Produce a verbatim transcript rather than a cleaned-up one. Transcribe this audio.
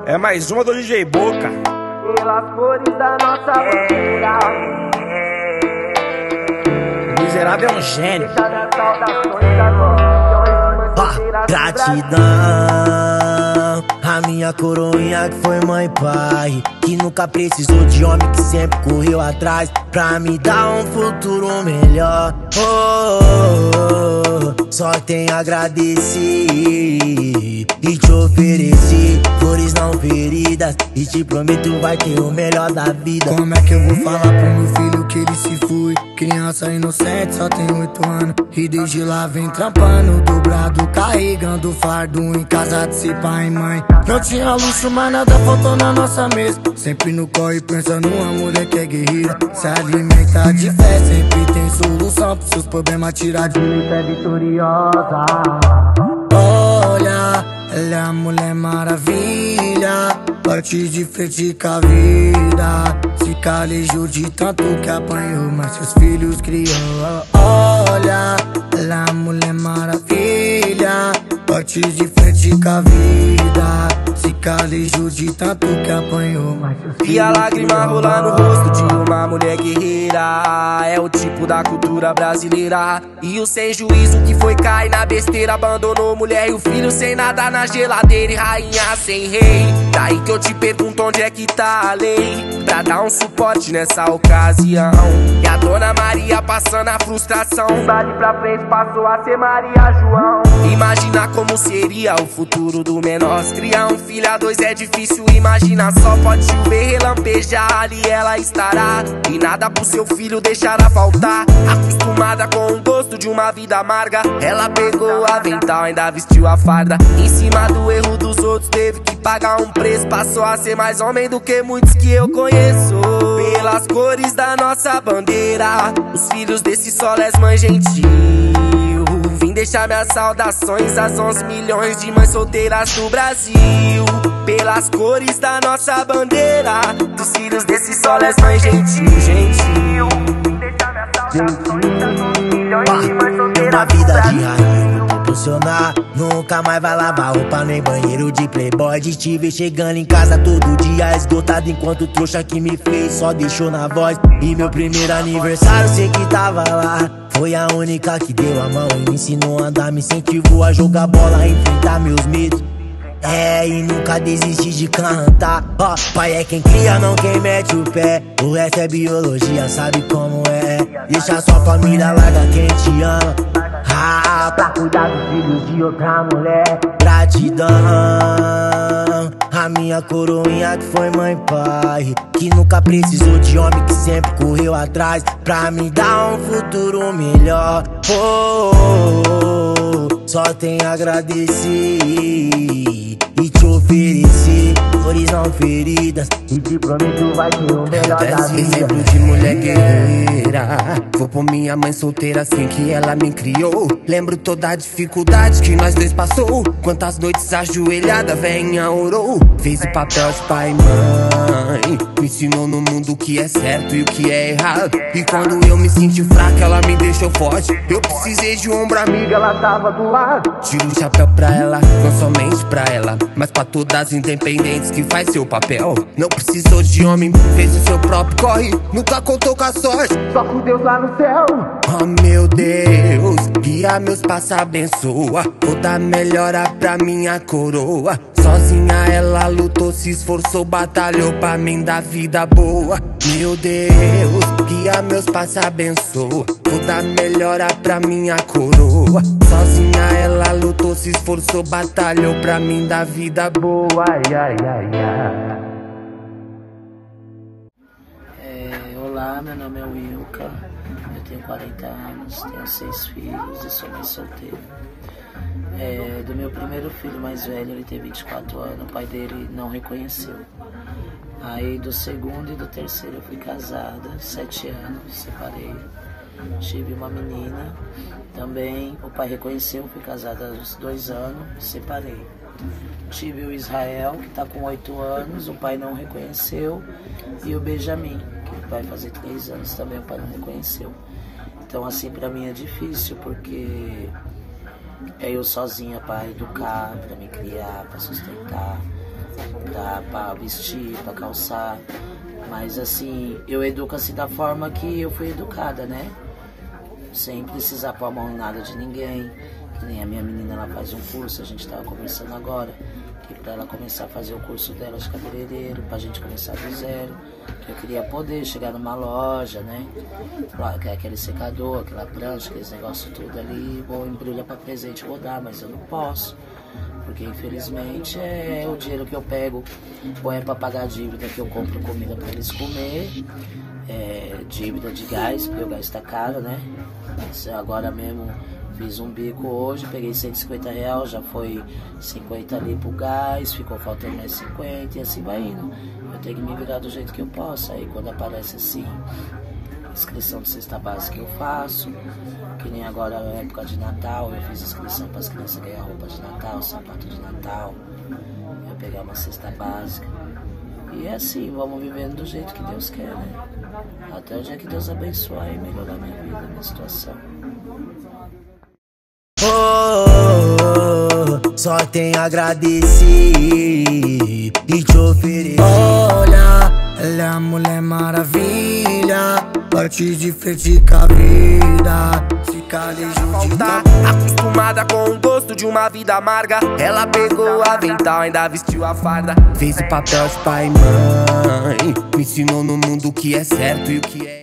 É mais uma do D J Boca. Pelas cores da nossa bandeira, O miserável é um gênio. deixa minhas saudações a nós, Ah, gratidão, a minha coroinha que foi mãe e pai, que nunca precisou de homem, que sempre correu atrás pra me dar um futuro melhor. Oh, oh, oh, só tenho a agradecer e te oferecer flores não feridas, e te prometo vai ter o melhor da vida. Como é que eu vou falar pro meu filho que ele se foi? Criança inocente, só tem oito anos, e desde lá vem trampando dobrado, carregando fardo em casa de ser pai e mãe. Não tinha luxo, mas nada faltou na nossa mesa. Sempre no corre pensando numa mulher que é guerreira, se alimenta de fé, sempre tem solução pros seus problemas, tirar de letra é vitoriosa. Olha, ela é a Mulher Maravilha, bate de frente com a vida, se calejou de tanto que apanhou, mas seus filhos criou. Olha, ela é a Mulher Maravilha, bate de frente com a vida, se calejou de tanto que apanhou, mas seus filhos E a lágrima rolar no rosto de uma mulher guerreira, é o tipo da cultura brasileira. E o sem juízo que foi cair na besteira, abandonou mulher e o filho sem nada na geladeira, e rainha sem rei. Daí que eu te pergunto onde é que tá a lei pra dar um suporte nessa ocasião. E a Dona Maria passando a frustração, dali pra frente passou a ser Maria João. Imagina como seria o futuro do menor, criar um filho a dois é difícil, imagina só. Pode chover, relampejar, ali ela estará, e nada pro seu filho deixará faltar. Acostumada com o gosto de uma vida amarga, ela pegou o avental, ainda vestiu a farda. Em cima do erro dos outros teve que pagar um preço, passou a ser mais homem do que muitos que eu conheço. Pelas cores da nossa bandeira, os filhos desse solo és mãe gentil. Vim deixar minhas saudações às onze milhões de mães solteiras do Brasil. Pelas cores da nossa bandeira, dos filhos desse solo és mãe gentil, gentil. Vim deixar minhas saudações às onze milhões de mães solteiras uma do vida de Brasil. rainha proporcionar, nunca mais vai lavar roupa nem banheiro de playboy, de te ver chegando em casa todo dia esgotado, enquanto o trouxa que me fez só deixou na voz. E meu primeiro aniversário sei que tava lá, foi a única que deu a mão e me ensinou a andar, me incentivou a jogar bola, a enfrentar meus medos. É, e nunca desiste de cantar. Ó, pai é quem cria, não quem mete o pé. O resto é biologia, sabe como é. Deixa sua família, larga quem te ama. Ah, pra cuidar dos filhos de outra mulher. Gratidão, a minha coroinha que foi mãe e pai, que nunca precisou de homem, que sempre correu atrás pra me dar um futuro melhor. Oh, oh, oh, só tenho a agradecer e te oferecer flores não feridas, e te prometo vai ter o melhor da vida. Exemplo de mulher guerreira, vou por minha mãe solteira assim que ela me criou. Lembro toda a dificuldade que nós dois passou, quantas noites ajoelhada venha orou. Fez o papel de pai e mãe, me ensinou no mundo o que é certo e o que é errado. E quando eu me senti fraca ela me deixou forte, eu precisei de um ombro amigo, ela tava do lado. Tiro o chapéu pra ela, não somente pra ela, mas pra todas as independentes que faz seu papel. Não precisou de homem, fez o seu próprio corre, nunca contou com a sorte, Só com Deus lá no céu. oh meu Deus, guia meus passos, abençoa, vou dar melhora pra minha coroa. Sozinha ela lutou, se esforçou, batalhou pra mim dar vida boa. Meu Deus, guia meus passos, abençoa, vou dar melhora pra minha coroa. Sozinha ela lutou, se esforçou, batalhou pra mim dar vida boa. Ai, ai, ai, ai. É, olá, meu nome é Wilka, eu tenho quarenta anos, tenho seis filhos e sou mãe solteira. É, do meu primeiro filho mais velho, ele tem vinte e quatro anos, o pai dele não reconheceu. Aí do segundo e do terceiro eu fui casada, sete anos, separei. Tive uma menina, também o pai reconheceu, fui casada há uns dois anos, separei. Tive o Israel, que está com oito anos, o pai não reconheceu, e o Benjamin, que vai fazer três anos também, o pai não reconheceu. Então assim, pra mim é difícil, porque é eu sozinha para educar, para me criar, para sustentar. pra, pra vestir, pra calçar. Mas assim, eu educo assim da forma que eu fui educada, né? Sem precisar pôr a mão em nada de ninguém. Que nem a minha menina, ela faz um curso, a gente tava conversando agora, que pra ela começar a fazer o curso dela de cabeleireiro, pra gente começar do zero. Que eu queria poder chegar numa loja, né? Claro, que é aquele secador, aquela prancha, aqueles negócios tudo ali, vou embrulhar pra presente, vou dar, mas eu não posso. Porque infelizmente é o dinheiro que eu pego, ou é pra pagar a dívida que eu compro comida pra eles comer, é, dívida de gás, porque o gás tá caro, né? Agora mesmo fiz um bico hoje, peguei cento e cinquenta reais, já foi cinquenta ali pro gás, ficou faltando mais cinquenta e assim vai indo. Eu tenho que me virar do jeito que eu posso. Aí quando aparece assim, inscrição de cesta básica eu faço, que nem agora na época de Natal, eu fiz inscrição para as crianças ganhar roupa de Natal, sapato de Natal, eu pegar uma cesta básica. E é assim, vamos vivendo do jeito que Deus quer, né? Até o dia que Deus abençoar e melhorar minha vida, minha situação. Oh, oh, oh, só tenho a agradecer e te oferecer. Olha, ela é a Mulher Maravilha, parte de frente com a vida, se calejo de Tá acostumada com o gosto de uma vida amarga. Ela pegou o avental, ainda vestiu a farda. Fez o papel de pai e mãe, me ensinou no mundo o que é certo e o que é